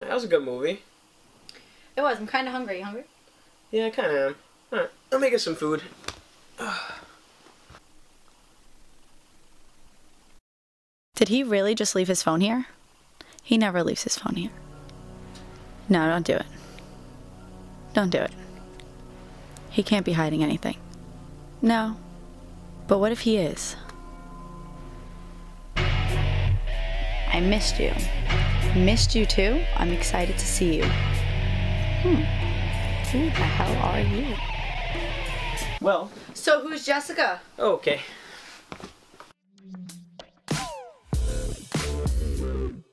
That was a good movie. It was. I'm kind of hungry. You hungry? Yeah, I kind of am. Alright, I'll make us some food. Did he really just leave his phone here? He never leaves his phone here. No, don't do it. Don't do it. He can't be hiding anything. No. But what if he is? I missed you. Missed you too? I'm excited to see you. Who the hell are you? Well, So who's Jessica? okay.